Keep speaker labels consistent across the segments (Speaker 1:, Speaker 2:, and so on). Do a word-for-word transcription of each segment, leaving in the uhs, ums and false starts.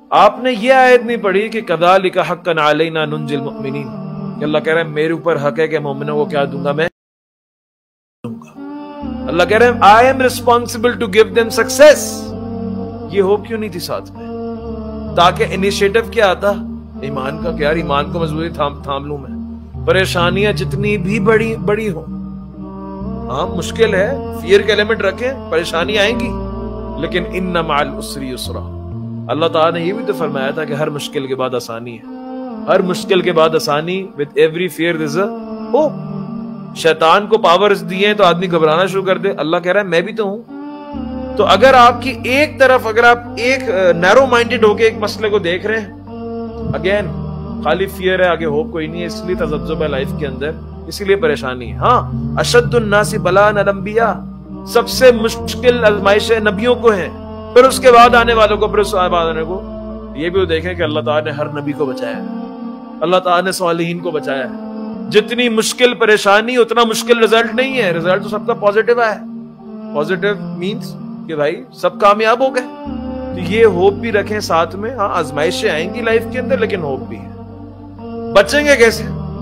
Speaker 1: آپ نے یہ آیت نہیں پڑھی کہ کذالک حقا علینا ننجی المؤمنین، کہ اللہ کہہ رہے ہیں میرے اوپر حق ہے کہ مومنوں کو کیا دوں گا، میں دوں گا۔ اللہ کہہ رہے ہیں I am responsible to give them success۔ یہ ہوپ کیوں نہیں تھی ساتھ میں؟ تاکہ انیشیٹو کیا آتا؟ ایمان کا، کہ یار ایمان کو مضبوطی تھام تھام لوں میں، پریشانیاں جتنی بھی بڑی بڑی ہوں، ہاں مشکل ہے، فیئر کا ایلیمنٹ رکھیں، پریشانی آئیں گی، لیکن ان مع العسر یسرا۔ اللہ تعالیٰ نے یہ بھی تو فرمایا تھا کہ ہر مشکل کے بعد آسانی ہے، ہر مشکل کے بعد آسانی، with every fear there's a hope۔ شیطان کو پاورز دیے تو آدمی گھبرانا شروع کر دے، اللہ کہہ رہا ہے میں بھی تو ہوں۔ تو اگر آپ کی ایک طرف، اگر آپ ایک نیرو مائنڈڈ ہو کے ایک مسئلے کو دیکھ رہے ہیں، اگین خالی فیئر ہے، آگے ہوپ کوئی نہیں ہے، اس لیے تذبذب ہے لائف کے اندر، اسی لیے پریشانی ہے۔ ہاں اشد الناس بلاء الانبیاء، سب سے مشکل آزمائشیں نبیوں کو ہیں، پھر اس کے بعد آنے والوں کو، پھر اس کے بعد آنے کو۔ یہ بھی وہ دیکھیں کہ اللہ تعالیٰ نے ہر نبی کو بچایا ہے، اللہ تعالیٰ نے صالحین کو بچایا ہے۔ جتنی مشکل پریشانی اتنا مشکل رزلٹ نہیں ہے، رزلٹ تو سب کا پازیٹیو ہے۔ پازیٹیو مینز کہ بھائی سب کامیاب ہو گئے۔ تو یہ ہوپ بھی رکھیں ساتھ میں، ہاں آزمائشیں آئیں گی لائف کے اندر، لیکن ہوپ بھی ہے۔ بچیں گے کیسے؟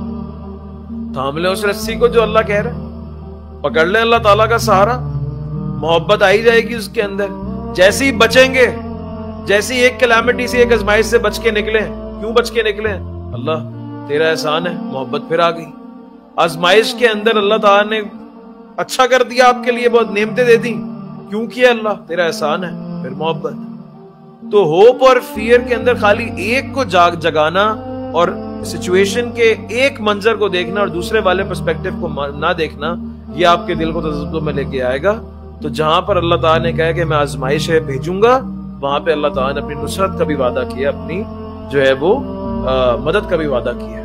Speaker 1: تھام لیں اس رسی کو جو اللہ کہہ رہے ہیں، پکڑ لیں اللہ تعالیٰ کا سہارا، محبت آئی جائے گی اس کے اندر۔ جیسے ہی بچیں گے، جیسے ایک کلیمٹی سے، ایک آزمائش سے بچ کے نکلیں، کیوں بچ کے نکلیں؟ اللہ تیرا احسان ہے، محبت پھر آ گئی۔ آزمائش کے اندر اللہ تعالیٰ نے اچھا کر دیا، آپ کے لیے بہت نعمتیں دے دی، کیوں کیا؟ اللہ تیرا احسان ہے، پھر محبت۔ تو ہوپ اور فیئر کے اندر خالی ایک کو جاگ جگانا اور سچویشن کے ایک منظر کو دیکھنا اور دوسرے والے پرسپیکٹو کو نہ دیکھنا، یہ آپ کے دل کو تذبذب میں لے کے آئے گا۔ تو جہاں پر اللہ تعالیٰ نے کہا کہ میں آزمائش ہے بھیجوں گا، وہاں پہ اللہ تعالیٰ نے اپنی نصرت کا بھی وعدہ کیا، اپنی جو ہے وہ مدد کا بھی وعدہ کیا۔